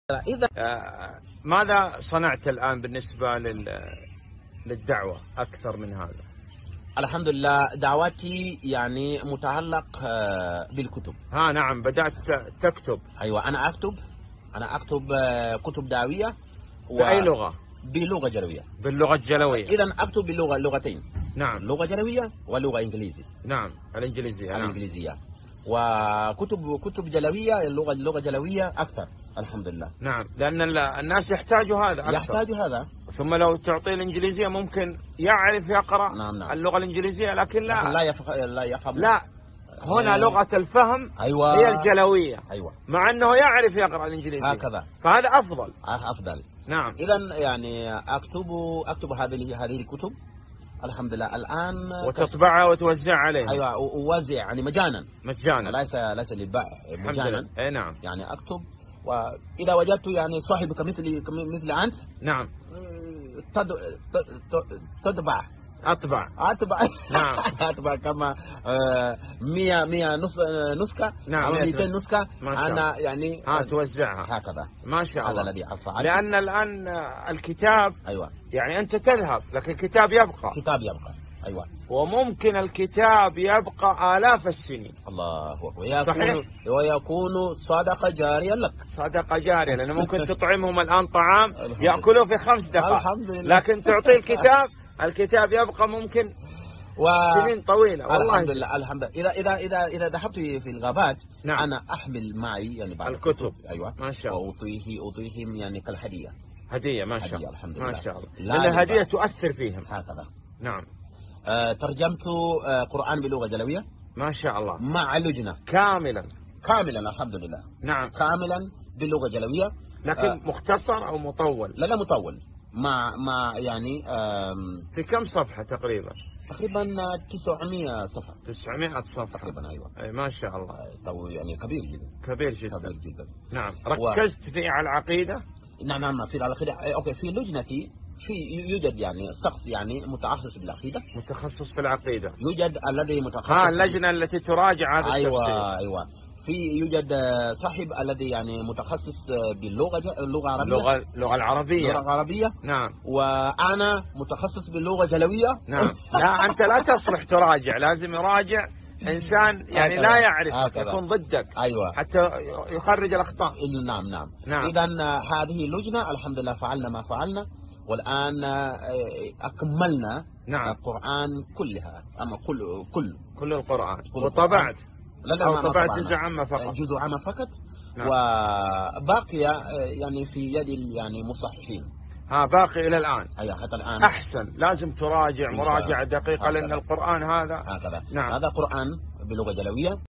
إذا ماذا صنعت الآن بالنسبة للدعوة أكثر من هذا؟ الحمد لله دعوتي يعني متعلق بالكتب. نعم، بدأت تكتب. أيوة، أنا أكتب كتب دعوية. بأي لغة؟ بلغة جلوية. باللغة الجلوية. إذا أكتب لغتين. نعم. لغة جلوية ولغة إنجليزية. نعم، الإنجليزية. الإنجليزية. وكتب جلوية، اللغة جلوية أكثر الحمد لله. نعم، لأن الناس يحتاجوا هذا أكثر. يحتاجوا هذا. ثم لو تعطيه الإنجليزية ممكن يعرف يقرأ. نعم. اللغة الإنجليزية، لكن لا يفهم. لا، هنا لغة الفهم. أيوة. هي الجلوية. أيوة. مع أنه يعرف يقرأ الإنجليزية هكذا، فهذا أفضل. نعم. إذا يعني أكتب هذه الكتب الحمد لله الآن، وتطبعها وتوزعها عليه. أيوة، أوزع يعني مجانا. ليس للبيع، مجانا. أي نعم. يعني أكتب، وإذا وجدت يعني صاحبك مثل أنت، نعم، تطبع. أطبع. نعم. أطبع كما 100 نسخة. نعم، 200 نسخة. أنا يعني توزعها هكذا. ما شاء الله. هذا الذي أفعل. لأن الآن الكتاب، أيوة، يعني أنت تذهب لكن الكتاب يبقى. أيوة. وممكن الكتاب يبقى آلاف السنين. الله أكبر. صحيح. ويكون صدقة جارية لك. صدقة جارية، لأنه ممكن تطعمهم الآن طعام يأكلوه في 5 دقائق. الحمد لله. لكن تعطيه الكتاب يبقى ممكن سنين طويلة. والله الحمد لله. إذا ذهبت في الغابات، نعم، أنا أحمل معي يعني بعض الكتب. أيوة، ما شاء الله. وأعطيهم يعني كالهدية. هدية. ما شاء الله. الحمد لله. ما شاء الله. لأن الهدية تؤثر فيهم. هكذا. نعم. ترجمت قرآن بلغة جلوية. ما شاء الله. مع لجنة كاملا الحمد لله. نعم. كاملا باللغة جلوية. لكن مختصر أو مطول؟ لا مطول. مع يعني في كم صفحة تقريبا 900 صفحة. 900 صفحة تقريبا. أيوة. أي ما شاء الله. يعني كبير جدا. نعم. ركزت في على العقيدة. نعم، في العقيدة. أوكي. في لجنتي يوجد يعني شخص يعني متخصص بالعقيدة. متخصص في العقيدة. يوجد الذي متخصص. اللجنة التي تراجع هذا التفسير. أيوة. يوجد صاحب الذي يعني متخصص باللغة العربية. اللغة العربية. نعم. وأنا متخصص باللغة الجلوية. نعم. لا، أنت لا تصلح تراجع، لازم يراجع إنسان يعني لا يعرف، يكون ضدك. أيوة. حتى يخرج الأخطاء. نعم. إذا هذه اللجنة الحمد لله فعلنا ما فعلنا، والآن أكملنا. نعم. القرآن كلها، أما كل القرآن. وطبعت. أو طبعت جزء عامة فقط. نعم. وباقية يعني في يد يعني مصححين. باقي إلى الآن. أيوة، حتى الآن. أحسن، لازم تراجع مراجعة دقيقة، لأن القرآن هذا. هكذا. نعم. هذا قرآن بلغة جلوية.